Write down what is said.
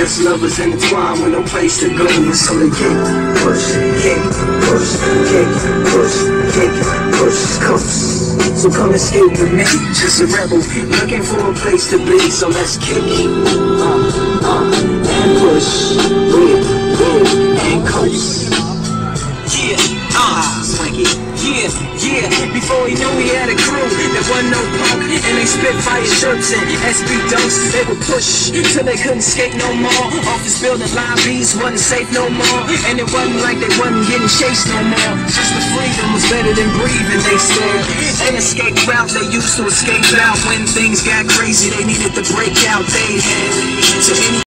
us lovers intertwined with no place to go. And so they kick, push, push, coast. So come escape with me, just a rebel looking for a place to be. So let's kick, and push, and coast. Swanky. Yeah, before he knew he had a crew, there wasn't no punk, and they spit fire shirts and SB dunks. They would push till they couldn't skate no more. Office building lobbies wasn't safe no more, and it wasn't like they wasn't getting chased no more. Just the freedom was better than breathing, they said. An escape route they used to escape out when things got crazy. They needed to break out. They had to any